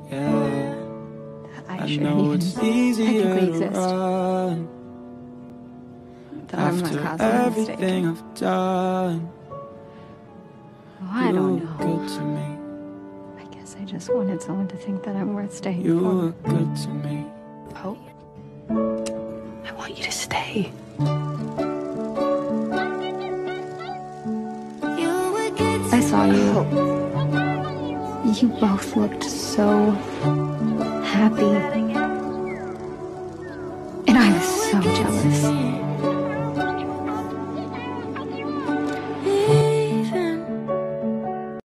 yeah. I know it's easier to run after everything I've done. Oh, I don't know. Good to me. I guess I just wanted someone to think that I'm worth staying You for. were good to me. Oh, I want you to stay. I saw you. You both looked so happy.